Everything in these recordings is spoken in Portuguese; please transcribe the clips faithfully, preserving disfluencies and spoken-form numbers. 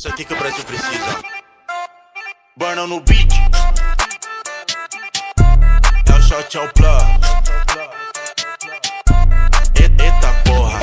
Isso aqui que o Brasil precisa. Burn no beat. É o shot, é o plug. Eita porra.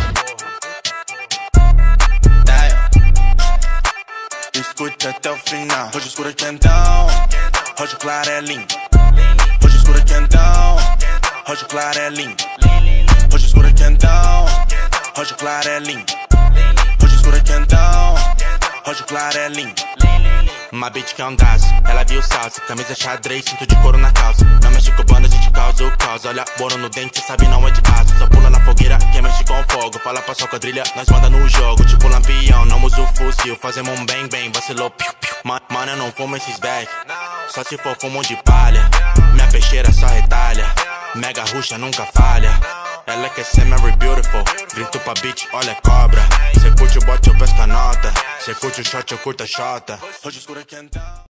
É. Escute até o final. Hoje escuro é quentão, hoje claro é limpo. Hoje escuro é quentão, hoje claro é limpo. Hoje escuro é quentão, hoje claro é limpo. Hoje escuro é quentão, hoje claro é limpo. Uma bitch que é um daço, ela viu salsa, camisa xadrez, cinto de couro na calça. Não mexe com banda, a gente causa o caos. Olha, boro no dente, cê sabe não é de aço. Só pula na fogueira, quem mexe com fogo. Fala pra sua quadrilha, nós manda no jogo. Tipo lampião, não usa o fuzil. Fazemos um bang bang, vacilou, piu piu. Mano, eu não fumo esses back, só se for fumo de palha. Minha peixeira só retalha, mega ruxa nunca falha. Ela quer ser Mary Beautiful, grito pra bitch, olha cobra. Cê curte o bote, eu pesco a nota. Cê curte o shot, eu curto a shota. Hoje escuro é quentão.